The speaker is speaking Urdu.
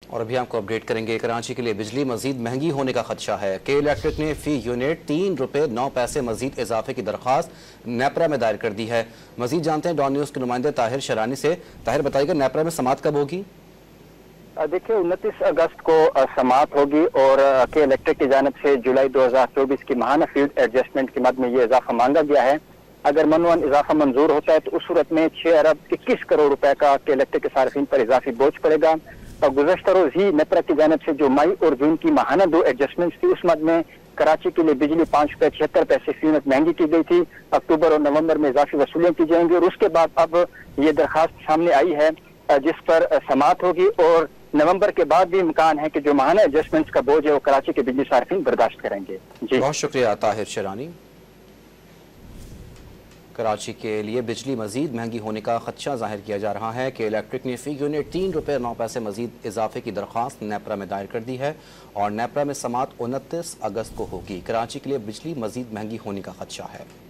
اور ابھی آپ کو اپڈیٹ کریں گے، کراچی کے لیے بجلی مزید مہنگی ہونے کا خدشہ ہے۔ کے الیکٹرک نے فی یونٹ 3 روپے 9 پیسے مزید اضافے کی درخواست نیپرا میں دائر کر دی ہے۔ مزید جانتے ہیں ڈان نیوز کے نمائندے طاہر شرانی سے۔ طاہر بتائیے گا نیپرا میں سماعت کب ہوگی؟ دیکھیں 29 اگست کو سماعت ہوگی اور کے الیکٹرک کی جانب سے جولائی 2024 کی ماہانہ فیوڈ ایڈجسٹمنٹ کی مد میں یہ اضافہ مانگا گیا ہے۔ اگر منوان اضافہ منظور ہوتا ہے تو اس صورت میں 6 ارب 21 کروڑ روپے کا کے الیکٹرک کے صارفین پر اضافی بوجھ پڑے گا۔ اور گزشتہ روز ہی نیپرا کی جانب سے جو مئی اور جون کی ماہانہ 2 ایڈجسٹمنٹس تھی، اس مد میں کراچی کے لیے بجلی 5 روپے 76 پیسے فی یونٹ مہنگی کی گئی تھی۔ اکتوبر اور نومبر میں اضافی وصولیاں کی جائیں گی اور اس کے بعد اب یہ درخواست سامنے آئی ہے جس پر سماعت ہوگی، اور نومبر کے بعد بھی امکان ہے کہ جو ماہانہ ایڈجسٹمنٹس کا بوجھ ہے وہ کراچی کے بجلی صارفین برداشت کریں گے۔ جی بہت شکریہ طاہر شرانی۔ کراچی کے لیے بجلی مزید مہنگی ہونے کا خدشہ ظاہر کیا جا رہا ہے کہ الیکٹرک نے فی یونٹ 3 روپے 9 پیسے مزید اضافے کی درخواست نیپرا میں دائر کر دی ہے اور نیپرا میں سماعت 29 اگست کو ہوگی۔ کراچی کے لیے بجلی مزید مہنگی ہونے کا خدشہ ہے۔